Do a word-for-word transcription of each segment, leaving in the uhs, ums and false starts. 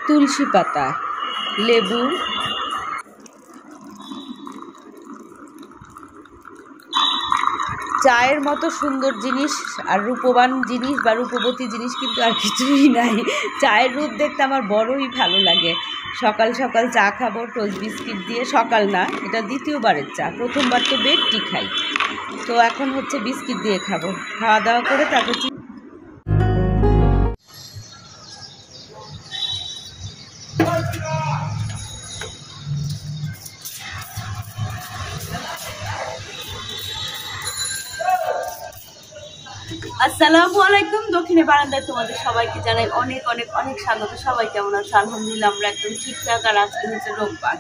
তুলসী পাতা, লেবু, চায়ের মতো সুন্দর জিনিস আর রূপবান জিনিস বা রূপবতী জিনিস কিন্তু আর কিছুই নাই। চায়ের রূপ দেখতে আমার বড়ই ভালো লাগে। সকাল সকাল চা খাবো টোস্ট বিস্কিট দিয়ে, সকাল না, এটা দ্বিতীয়বারের চা, প্রথমবার তো বেড টি খাই, তো এখন হচ্ছে বিস্কিট দিয়ে খাবো। খাওয়া দাওয়া করে তারপর আসসালামু আলাইকুম। দক্ষিণে বারান্দায় তোমাদের সবাইকে জানাই অনেক অনেক অনেক স্বাগত। সবাই কেমন আছে? আলহামদুলিল্লাহ আমরা একদম ঠিকঠাক। আর আজকে হচ্ছে রোববার,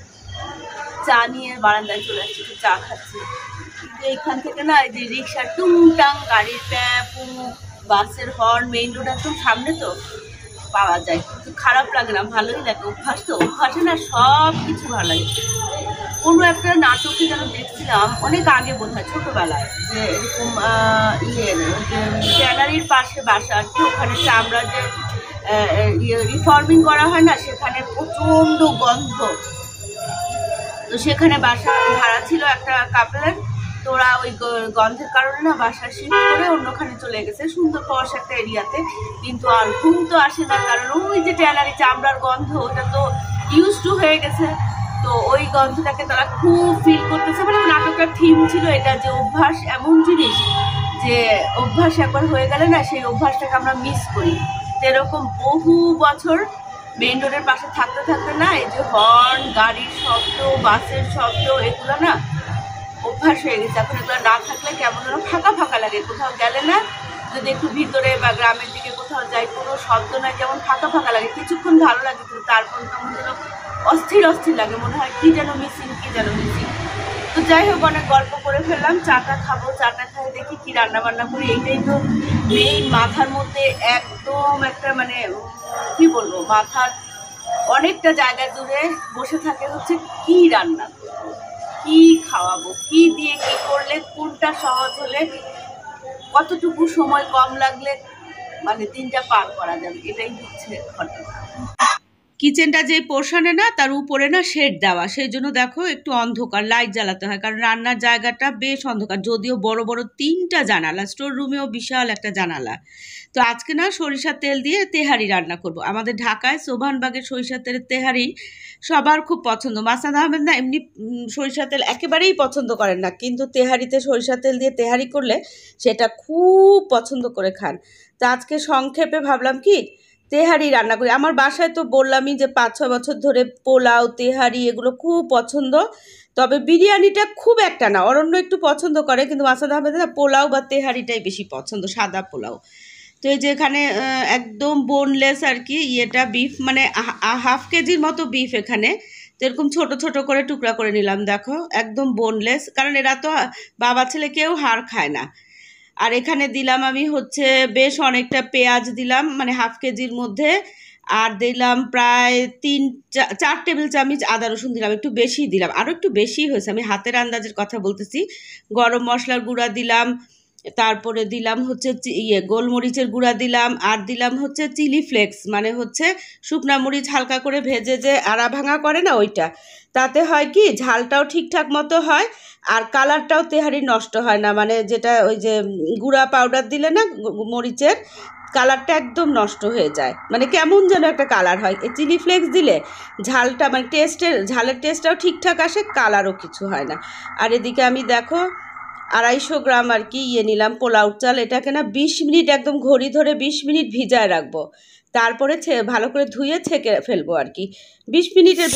চা নিয়ে বারান্দায় চলে আসছি, একটু চা খাচ্ছি। কিন্তু এইখান থেকে না এই যে রিক্সার টুংটাং, গাড়ির প্যাপু, বাসের হর্ন, মেইন রোড একদম সামনে তো পাওয়া যায়, কিন্তু খারাপ লাগে না, ভালোই লাগে। অভ্যাস তো, অভ্যাসে না সব কিছু ভালো লাগে। কোনো একটা নাটকে যেন দেখছিলাম অনেক আগে, বোধ হয় ছোটোবেলায়, যে এরকম ইয়ে গ্যালারির পাশে বাসা আর কি, ওখানে চামড়া যে রিফর্মিং করা হয় না, সেখানে প্রচণ্ড গন্ধ। তো সেখানে বাসা ভাড়া ছিল একটা কাপলের, তো ওরা ওই গন্ধের কারণে না বাসা শিফট করে অন্যখানে চলে গেছে, সুন্দর পশ একটা এরিয়াতে। কিন্তু আর ঘুম তো আসে না, কারণ ওই যে ট্যালারি চামড়ার গন্ধ, ওটা তো ইউজ টু হয়ে গেছে। তো ওই গন্ধটাকে তারা খুব ফিল করতেছে। মানে নাটকের থিম ছিল এটা, যে অভ্যাস এমন জিনিস যে অভ্যাস একবার হয়ে গেলে না সেই অভ্যাসটাকে আমরা মিস করি। এরকম বহু বছর মেইন রোডের পাশে থাকতে থাকতে না এই যে হর্ন, গাড়ির শব্দ, বাসের শব্দ, এগুলো না অভ্যাস হয়ে গেছে। এখন এগুলো না থাকলে কেমন যেন ফাঁকা ফাঁকা লাগে। কোথাও গেলে না, যদি একটু ভিতরে বা গ্রামের দিকে কোথাও যাই, কোনো শব্দ নাই, যেমন ফাঁকা ফাঁকা লাগে, কিছুক্ষণ ভালো লাগে, কিন্তু তারপর কেমন যেন অস্থির অস্থির লাগে, মনে হয় কি যেন মিসিং, কি যেন মিসিং। তো যাই হোক, অনেক গল্প করে ফেললাম, চাটা খাবো, চাটা খাই দেখি কি রান্না বান্না করি। এইটাই তো মেইন, মাথার মধ্যে একদম একটা মানে কি বলবো, মাথার অনেকটা জায়গা জুড়ে বসে থাকে হচ্ছে কি রান্না করবো, কি খাওয়াবো, কি দিয়ে কি করলে কোনটা সহজ হলে, কতটুকু সময় কম লাগলে মানে দিনটা পার করা যাবে, এটাই হচ্ছে ঘটনা। কিচেনটা যে পোর্শনে না, তার উপরে না শেড দেওয়া, সেই জন্য দেখো একটু অন্ধকার, লাইট জ্বালাতে হয়, কারণ রান্নার জায়গাটা বেশ অন্ধকার, যদিও বড় বড় তিনটা জানালা, স্টোর রুমেও বিশাল একটা জানালা। তো আজকে না সরিষার তেল দিয়ে তেহারি রান্না করব। আমাদের ঢাকায় সোভানবাগের সরিষার তেলের তেহারি সবার খুব পছন্দ। মাসনাদ আহমেদ না এমনি সরিষার তেল একেবারেই পছন্দ করেন না, কিন্তু তেহারিতে সরিষার তেল দিয়ে তেহারি করলে সেটা খুব পছন্দ করে খান। তো আজকে সংক্ষেপে ভাবলাম কি তেহারি রান্না করি। আমার বাসায় তো বললামই যে পাঁচ ছয় বছর ধরে পোলাও, তেহারি এগুলো খুব পছন্দ, তবে বিরিয়ানিটা খুব একটা না, অরণ্য একটু পছন্দ করে, কিন্তু মাসনাদ আহমেদ না পোলাও বা তেহারিটাই বেশি পছন্দ, সাদা পোলাও। তো এই যে এখানে একদম বোনলেস আর কি ইয়েটা বিফ, মানে হাফ কেজির মতো বিফ এখানে, তো এরকম ছোটো ছোটো করে টুকরা করে নিলাম, দেখো একদম বোনলেস, কারণ এরা তো বাবা ছেলে কেউ হাড় খায় না। আর এখানে দিলাম আমি হচ্ছে বেশ অনেকটা পেঁয়াজ দিলাম, মানে হাফ কেজির মধ্যে, আর দিলাম প্রায় তিন চার টেবিল চামচ আদা রসুন দিলাম, একটু বেশি দিলাম, আরও একটু বেশি হয়েছে, আমি হাতের আন্দাজের কথা বলতেছি। গরম মশলার গুঁড়া দিলাম, তারপরে দিলাম হচ্ছে ইয়ে গোলমরিচের গুঁড়া দিলাম, আর দিলাম হচ্ছে চিলি ফ্লেক্স, মানে হচ্ছে শুকনা মরিচ হালকা করে ভেজে যে আড়া ভাঙা করে না ওইটা, তাতে হয় কি ঝালটাও ঠিকঠাক মতো হয়, আর কালারটাও তেহারি নষ্ট হয় না, মানে যেটা ওই যে গুঁড়া পাউডার দিলে না মরিচের কালারটা একদম নষ্ট হয়ে যায়, মানে কেমন যেন একটা কালার হয়। এই চিলি ফ্লেক্স দিলে ঝালটা মানে টেস্টের ঝালের টেস্টটাও ঠিকঠাক আসে, কালারও কিছু হয় না। আর এদিকে আমি দেখো আড়াইশো গ্রাম আর কি ইয়ে নিলাম পোলাও চাল, এটাকে না বিশ মিনিট একদম ঘড়ি ধরে বিশ মিনিট ভিজায় রাখবো, তারপরে ভালো করে ধুয়ে ছেঁকে ফেলবো আর কি বিশ মিনিটের।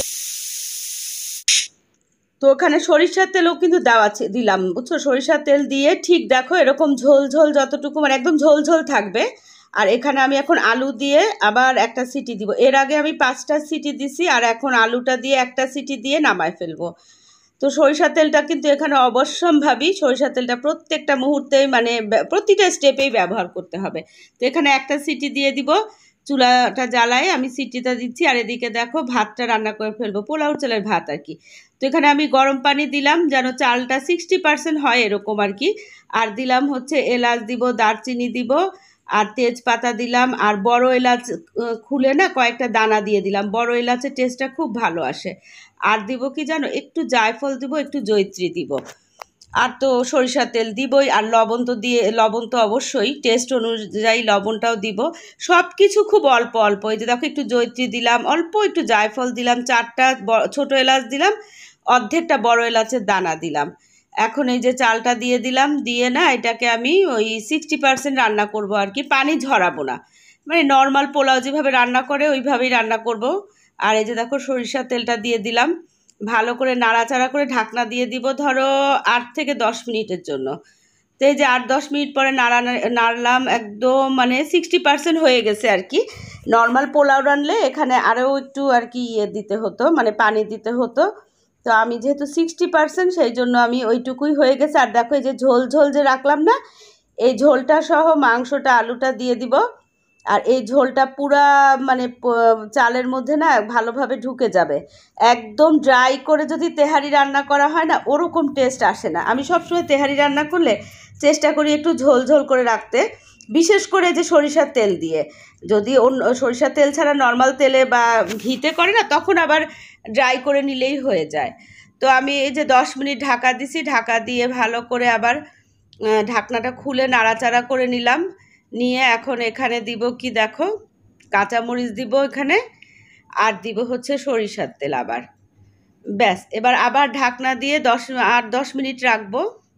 তো ওখানে সরিষার তেলও কিন্তু দেওয়া দিলাম, বুঝছো, সরিষার তেল দিয়ে ঠিক দেখো এরকম ঝোল ঝোল যতটুকু, মানে একদম ঝোল ঝোল থাকবে। আর এখানে আমি এখন আলু দিয়ে আবার একটা সিটি দিব, এর আগে আমি পাঁচটা সিটি দিছি, আর এখন আলুটা দিয়ে একটা সিটি দিয়ে নামায় ফেলবো। তো সরিষার তেলটা কিন্তু এখানে অবশ্যম্ভাবী, সরিষার তেলটা প্রত্যেকটা মুহূর্তেই মানে প্রতিটা স্টেপেই ব্যবহার করতে হবে। তো এখানে একটা সিটি দিয়ে দিব, চুলাটা জ্বালায় আমি সিটিটা দিচ্ছি, আর এদিকে দেখো ভাতটা রান্না করে ফেলবো, পোলাও চালের ভাত আর কি। তো এখানে আমি গরম পানি দিলাম যেন চালটা সিক্সটি পার্সেন্ট হয় এরকম আর কি, আর দিলাম হচ্ছে এলাচ দিব, দারচিনি দিব, আর তেজপাতা দিলাম, আর বড় এলাচ খুলে না কয়েকটা দানা দিয়ে দিলাম। বড় এলাচের টেস্টটা খুব ভালো আসে। আর দিব কি জানো, একটু জায়ফল দিব, একটু জয়িত্রী দিব, আর তো সরিষার তেল দিবই, আর লবণ তো দিয়ে লবণ তো অবশ্যই টেস্ট অনুযায়ী লবণটাও দিব। সব কিছু খুব অল্প অল্প। এই যে দেখো একটু জয়িত্রী দিলাম, অল্প একটু জায়ফল দিলাম, চারটা ছোটো এলাচ দিলাম, অর্ধেকটা বড় এলাচের দানা দিলাম। এখন এই যে চালটা দিয়ে দিলাম, দিয়ে না এটাকে আমি ওই সিক্সটি পার্সেন্ট রান্না করব আর কি, পানি ঝরাবো না, মানে নর্মাল পোলাও যেভাবে রান্না করে ওইভাবেই রান্না করব। আর এই যে দেখো সরিষার তেলটা দিয়ে দিলাম, ভালো করে নাড়াচাড়া করে ঢাকনা দিয়ে দিব ধরো আট থেকে দশ মিনিটের জন্য। তো এই যে আট দশ মিনিট পরে নাড়া নাড়লাম, একদম মানে সিক্সটি পার্সেন্ট হয়ে গেছে আর কি। নর্মাল পোলাও রানলে এখানে আরও একটু আর কি ইয়ে দিতে হতো, মানে পানি দিতে হতো। তো আমি যেহেতু সিক্সটি পার্সেন্ট সেই জন্য আমি ওইটুকুই হয়ে গেছে। আর দেখো এই যে ঝোল ঝোল যে রাখলাম না, এই ঝোলটা সহ মাংসটা আলুটা দিয়ে দিব। আর এই ঝোলটা পুরা মানে চালের মধ্যে না ভালোভাবে ঢুকে যাবে। একদম ড্রাই করে যদি তেহারি রান্না করা হয় না, ওরকম টেস্ট আসে না। আমি সবসময় তেহারি রান্না করলে চেষ্টা করি একটু ঝোল ঝোল করে রাখতে, বিশেষ করে যে সরিষার তেল দিয়ে। যদি অন্য সরিষার তেল ছাড়া নর্মাল তেলে বা ঘিতে করে না, তখন আবার ড্রাই করে নিলেই হয়ে যায়। তো আমি এই যে দশ মিনিট ঢাকা দিছি, ঢাকা দিয়ে ভালো করে আবার ঢাকনাটা খুলে নাড়াচাড়া করে নিলাম। নিয়ে এখন এখানে দিব কি দেখো, কাঁচামরিচ দিব এখানে, আর দিব হচ্ছে সরিষার তেল আবার। ব্যাস, এবার আবার ঢাকনা দিয়ে দশ আট দশ মিনিট রাখবো।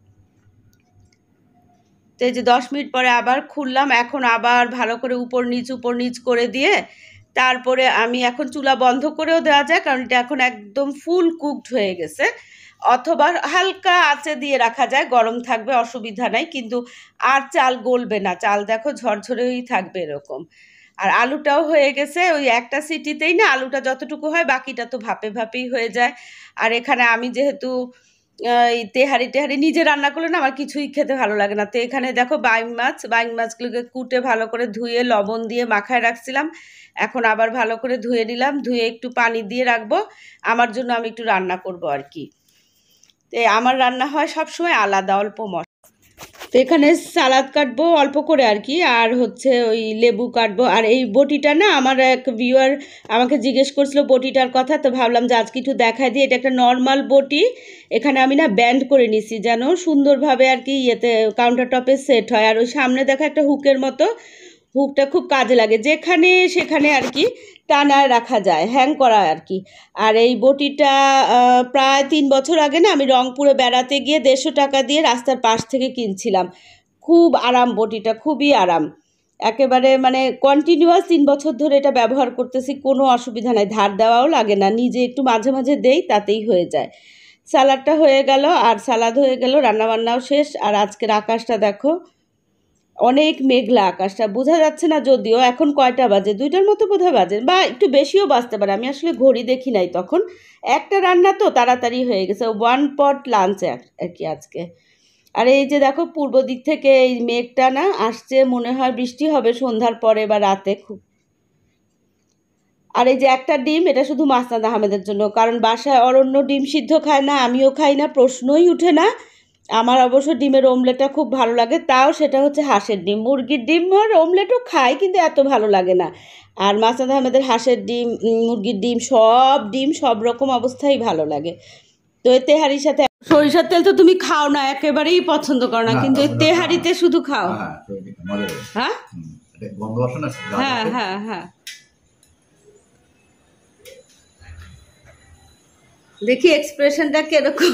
তো এই যে দশ মিনিট পরে আবার খুললাম। এখন আবার ভালো করে উপর নিচ উপর নিচ করে দিয়ে তারপরে আমি এখন চুলা বন্ধ করেও দেওয়া যায়, কারণ এটা এখন একদম ফুল কুকড হয়ে গেছে। অথবা হালকা আঁচে দিয়ে রাখা যায়, গরম থাকবে, অসুবিধা নাই, কিন্তু আর চাল গলবে না, চাল দেখো ঝরঝরেই থাকবে এরকম। আর আলুটাও হয়ে গেছে, ওই একটা সিটিতেই না আলুটা যতটুকু হয় বাকিটা তো ভাপে ভাপেই হয়ে যায়। আর এখানে আমি যেহেতু এই তেহারি টেহারি নিজে রান্না করলে না আমার কিছুই খেতে ভালো লাগে না। তো এখানে দেখো বাইং মাছ, বাইং মাছগুলোকে কুটে ভালো করে ধুয়ে লবণ দিয়ে মাখায় রাখছিলাম। এখন আবার ভালো করে ধুয়ে নিলাম, ধুয়ে একটু পানি দিয়ে রাখবো আমার জন্য, আমি একটু রান্না করব আর কি। তো আমার রান্না হয় সবসময় আলাদা, অল্প মশলা। তো এখানে সালাদ কাটবো অল্প করে আর কি, আর হচ্ছে ওই লেবু কাটবো। আর এই বটিটা না আমার এক ভিউয়ার আমাকে জিজ্ঞেস করছিল বটিটার কথা, তো ভাবলাম যে আজকে একটু দেখাই দিই। এটা একটা নর্মাল বটি, এখানে আমি না ব্যান্ড করে নিছি যেন সুন্দরভাবে আর কি ইয়েতে কাউন্টার টপে সেট হয়। আর ওই সামনে দেখা একটা হুকের মতো, হুকটা খুব কাজে লাগে, যেখানে সেখানে আর কি টানায় রাখা যায়, হ্যাং করা আর কি। আর এই বটিটা প্রায় তিন বছর আগে না আমি রংপুরে বেড়াতে গিয়ে দেড়শো টাকা দিয়ে রাস্তার পাশ থেকে কিনছিলাম। খুব আরাম বটিটা, খুবই আরাম একেবারে, মানে কন্টিনিউয়াস তিন বছর ধরে এটা ব্যবহার করতেছি, কোনো অসুবিধা নাই, ধার দেওয়াও লাগে না, নিজে একটু মাঝে মাঝে দেই তাতেই হয়ে যায়। সালাডটা হয়ে গেল, আর সালাদ হয়ে গেল, রান্নাবান্নাও শেষ। আর আজকের আকাশটা দেখো, অনেক মেঘলা আকাশটা, বোঝা যাচ্ছে না যদিও। এখন কয়টা বাজে, দুইটার মতো বোধহয় বাজে, বা একটু বেশিও বাজতে পারে, আমি আসলে ঘড়ি দেখি নাই তখন। একটা রান্না তো তাড়াতাড়ি হয়ে গেছে, ওয়ান পট লাঞ্চ আর কি আজকে। আর এই যে দেখো পূর্ব দিক থেকে এই মেঘটা না আসছে, মনে হয় বৃষ্টি হবে সন্ধ্যার পরে বা রাতে খুব। আর এই যে একটা ডিম, এটা শুধু মাসনাদ আহমেদের জন্য, কারণ বাসায় অরণ্য ডিম সিদ্ধ খায় না, আমিও খাই না, প্রশ্নই উঠে না। আমার অবশ্য ডিমের অমলেটটা খুব ভালো লাগে, তাও সেটা হচ্ছে হাঁসের ডিম। মুরগির ডিম আর অমলেটও খাই, কিন্তু এত ভালো লাগে না। আর মাসনাদ আহমেদের হাঁসের ডিম, মুরগির ডিম, সব ডিম সব রকম অবস্থায় ভালো লাগে। তো এই তেহারির সাথে সরিষার তেল তো তুমি খাও না, একেবারেই পছন্দ করো না, কিন্তু তেহারিতে শুধু খাও। হ্যাঁ হ্যাঁ হ্যাঁ হ্যাঁ, দেখি এক্সপ্রেশনটা কিরকম।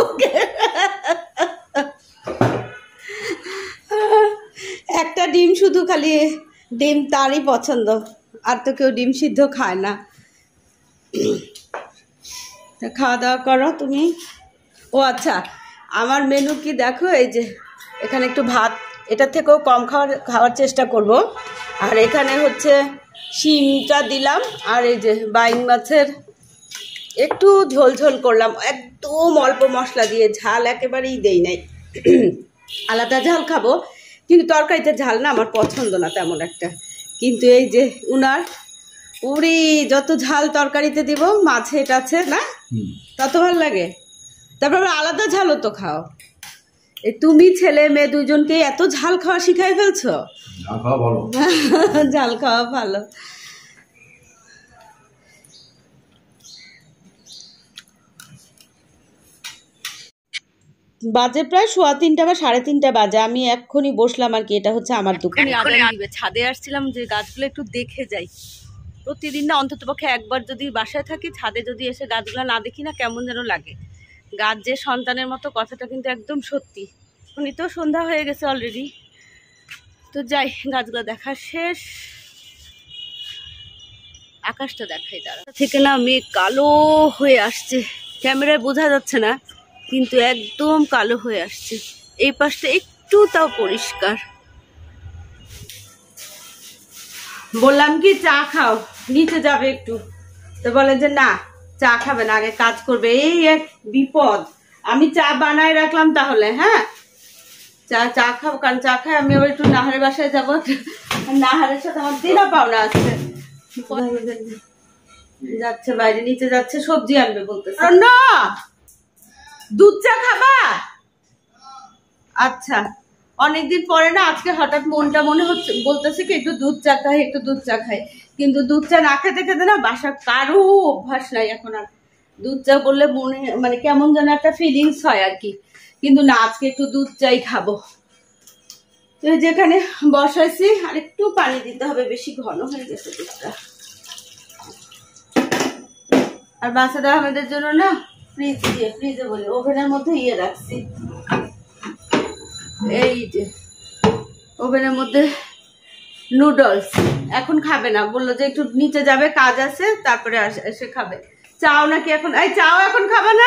একটা ডিম শুধু, খালি ডিম তারই পছন্দ, আর তো কেউ ডিম সিদ্ধ খায় না। খাওয়া দাওয়া করো তুমি। ও আচ্ছা, আমার মেনু কি দেখো, এই যে এখানে একটু ভাত, এটার থেকেও কম খাওয়ার খাওয়ার চেষ্টা করব। আর এখানে হচ্ছে শিমটা দিলাম, আর এই যে বাইং মাছের একটু ঝোল ঝোল করলাম, একদম অল্প মশলা দিয়ে, ঝাল একেবারেই দেই নাই। আলাদা ঝাল খাবো, কিন্তু তরকারিতে ঝাল না আমার পছন্দ না তেমন একটা। কিন্তু এই যে উনার উড়ি যত ঝাল তরকারিতে দিব, মাছে টাছে না তত ভালো লাগে। তারপর আলাদা ঝালও তো খাও, তুমি ছেলে মেয়ে দুজনকে এত ঝাল খাওয়া শিখাই ফেলছো। ঝাল খাওয়া ভালো, ঝাল খাওয়া ভালো। বাজে প্রায় সোয়া তিনটা বা সাড়ে তিনটা বাজে, আমি এক্ষুনি বসলাম আর কি। এটা হচ্ছে আমার দোকান। ছাদে আসছিলাম যে গাছগুলো একটু দেখে যাই। প্রতিদিন না অন্তত পক্ষে একবার যদি বাসায় থাকি, ছাদে যদি এসে গাছগুলো না দেখি না কেমন যেন লাগে। গাছ যে সন্তানের মতো, কথাটা কিন্তু একদম সত্যি। উনি তো সন্ধ্যা হয়ে গেছে অলরেডি, তো যাই গাছগুলো দেখা শেষ। আকাশটা দেখাই দাঁড়া থেকে না, মেঘ কালো হয়ে আসছে, ক্যামেরায় বোঝা যাচ্ছে না কিন্তু একদম কালো হয়ে আসছে। এই পাশটা একটু তাও পরিষ্কার। বললাম কি চা খাও, নিচে যাবে একটু, তো বলে যে না চা খাবে না, আগে কাজ করবে। এই এক বিপদ। আমি চা বানায় রাখলাম তাহলে, হ্যাঁ চা চা খাবো, কারণ চা খাই আমি আবার একটু নাহারের বাসায় যাবো। নাহারের সাথে আমার দিনা পাওনা আছে, যাচ্ছে বাইরে, নিচে যাচ্ছে সবজি আনবে বলতেছে। না দুধ চা খাবা? আচ্ছা, অনেকদিন পরে না আজকে হঠাৎ মনটা মনে হচ্ছে, বলতেছে কি একটু দুধ চা খাই, একটু দুধ চা খাই। কিন্তু দুধ চা না খেতে খেতে না বাসার কারো অভ্যাস নাই এখন আর। দুধ চা করলে মনে মানে কেমন যেন একটা ফিলিংস হয় আর কি। কিন্তু না, আজকে একটু দুধ চাই খাবো। তো যেখানে বসাইছি আর একটু পানি দিতে হবে, বেশি ঘন হয়ে গেছে দুধটা। আর বাচ্চাদের আমাদের জন্য না ফ্রিজ দিয়ে, ফ্রিজে বলে ওভেনের মধ্যে ইয়ে রাখছি। এই যে ওভেনের মধ্যে নুডলস। এখন খাবে না, বললো যে একটু নিচে যাবে, কাজ আছে, তারপরে এসে খাবে। চাও নাকি এখন? এই চাও এখন খাবে না?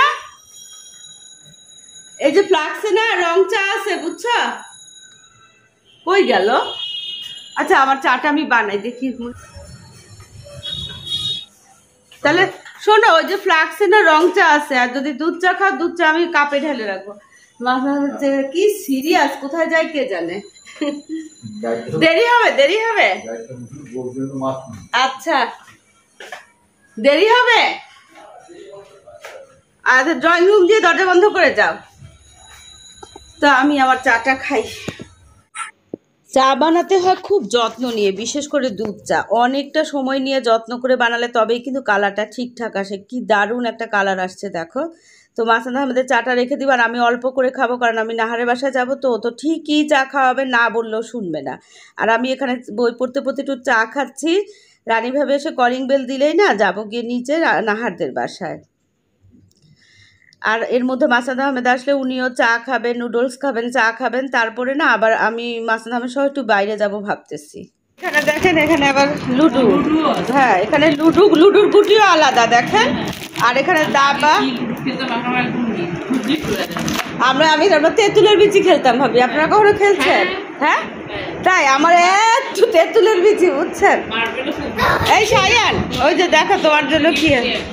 এই যে ফ্লাক্সে না রং চা আছে, বুঝছো? কই গেল? আচ্ছা, আমার চাটা আমি বানাই দেখি। তাহলে শোনো, ওই যে ফ্লাক্সে না রং চা আছে, আর যদি দুধ চা খাও, দুধ চা আমি কাপে ঢেলে রাখবো। মাথা হচ্ছে কি সিরিয়াস, কোথায় যায় কে জানে। দেরি হবে, দেরি হবে। আচ্ছা, দেরি হবে। আচ্ছা, ড্রয়িং রুম দিয়ে দরজা বন্ধ করে যাও। তো আমি আমার চাটা খাই। চা বানাতে হয় খুব যত্ন নিয়ে, বিশেষ করে দুধ চা অনেকটা সময় নিয়ে যত্ন করে বানালে তবেই কিন্তু কালারটা ঠিকঠাক আসে। কি দারুণ একটা কালার আসছে দেখো। তো মাসান আহমেদের চাটা রেখে দিব, আর আমি অল্প করে খাবো, কারণ আমি নাহারের বাসায় যাবো। তো তো ঠিকই চা খাওয়াবে, না বললেও শুনবে না। আর আমি এখানে বই পড়তে পড়তে একটু চা খাচ্ছি। রানী ভাবে এসে কলিং বেল দিলেই না যাবো গিয়ে নিচে নাহারদের বাসায়। আর এর মধ্যে মাসান আহমেদ আসলে উনিও চা খাবেন, নুডলস খাবেন, চা খাবেন। তারপরে না আবার আমি মাসান আহমেদ সহ একটু বাইরে যাব ভাবতেছি। এখানে দেখেন, এখানে আবার লুডু। হ্যাঁ, এখানে লুডু, লুডুর গুটিও আলাদা দেখেন। আর এখানে দাবা। আমরা আমি আমরা তেঁতুলের বিচি খেলতাম ভাবি। আপনারা কখনো খেলছেন? হ্যাঁ তাই, আমার একটু তেঁতুলের বিচি, বুঝছেন? এই সায়ান, ওই যে দেখো তোমার জন্য কি।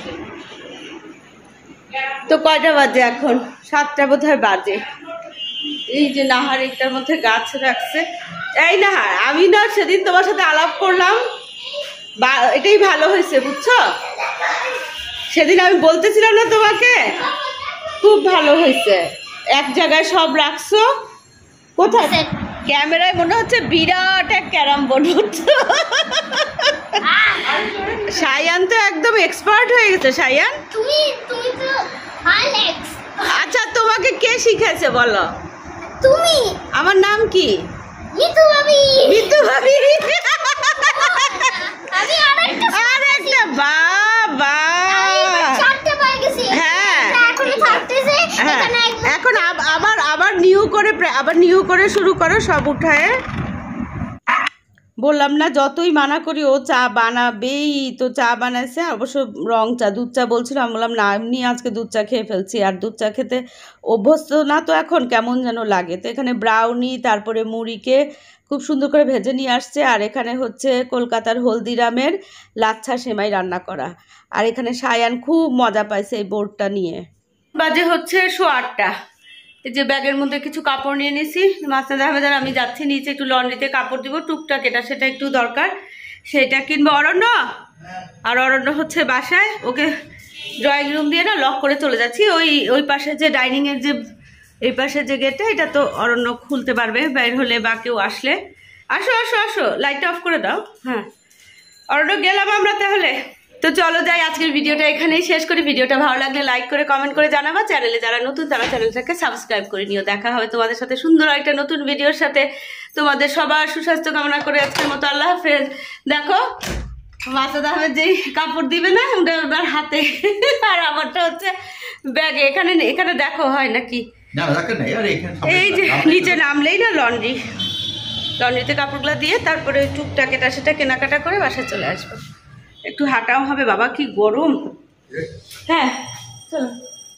তো কয়টা বাজে এখন? সাতটা বোধহয় বাজে। এই যে নাহার একটার মধ্যে গাছ রাখছে। এই নাহার, আমি না সেদিন তোমার সাথে আলাপ করলাম, এটাই ভালো হয়েছে বুঝছো। সেদিন আমি বলতেছিলাম না তোমাকে, খুব ভালো হয়েছে। এক জায়গায় সব রাখছো। কোথায়? ক্যামেরায় মনে হচ্ছে বিরাট এক ক্যারাম বোর্ড হচ্ছে। সায়ান তো একদম এক্সপার্ট হয়ে গেছে। সায়ান, তুমি তুমি তো আলেক্স। আচ্ছা, তোমাকে কে শিখাইছে বলো? তুমি। আমার নাম কি? মিতু ভাবি। মিতু ভাবি। আমি আরেকটা আরেকটা বাবা। চারটে পাই গেছি। হ্যাঁ, এখন থাকতেছে এখানে। এখন আবার আবার নিউ করে আবার নিউ করে শুরু করো সব উঠায়। বললাম না যতই মানা করি ও চা বানাবেই। তো চা বানাইছে, অবশ্য রং চা, দুধ চা বলছিল। আমি বললাম না, এমনি আজকে দুধ চা খেয়ে ফেলছি। আর দুধ চা খেতে অভ্যস্ত না তো এখন, কেমন যেন লাগে। তো এখানে ব্রাউনি, তারপরে মুড়িকে খুব সুন্দর করে ভেজে নিয়ে আসছে। আর এখানে হচ্ছে কলকাতার হলদিরামের লাচ্ছা সেমাই রান্না করা। আর এখানে সায়ান খুব মজা পাইছে এই বোর্ডটা নিয়ে। বাজে হচ্ছে শো আটটা। এই যে ব্যাগের মধ্যে কিছু কাপড় নিয়ে নিছি। মাসনাদ আহমেদ আর আমি যাচ্ছি নিচে, একটু লন্ড্রিতে কাপড় দিব টুকটাক, এটা সেটা একটু দরকার, সেটা কিনবো। অরণ্য আর অরণ্য হচ্ছে বাসায়, ওকে ড্রয়িং রুম দিয়ে না লক করে চলে যাচ্ছি। ওই ওই পাশে যে ডাইনিংয়ের যে এই পাশে যে গেটটা এটা তো অরণ্য খুলতে পারবে বাইর হলে বা কেউ আসলে। আসো আসো আসো, লাইটটা অফ করে দাও। হ্যাঁ অরণ্য গেলাম আমরা তাহলে। তো চলো যাই, আজকের ভিডিওটা এখানেই শেষ করি। ভিডিওটা ভালো লাগলে লাইক করে কমেন্ট করে জানাবা। চ্যানেলে যারা নতুন তারা চ্যানেলটাকে সাবস্ক্রাইব করে নিও। দেখা হবে তোমাদের সাথে সুন্দর একটা নতুন ভিডিওর সাথে। তোমাদের সবার সুস্বাস্থ্য কামনা করে আজকের মতো আল্লাহ হাফেজ। দেখো মাসাদ আহমেদ যেই কাপড় দিবে না ওটা ওনার হাতে, আর আমারটা হচ্ছে ব্যাগে। এখানে এখানে দেখো হয় নাকি, এই যে নিচে নামলেই না লন্ড্রি, লন্ড্রিতে কাপড়গুলো দিয়ে তারপরে টুকটাক এটা সেটা কেনাকাটা করে বাসায় চলে আসবো। একটু হাঁটাও হবে বাবা, কি গরম। হ্যাঁ চলো।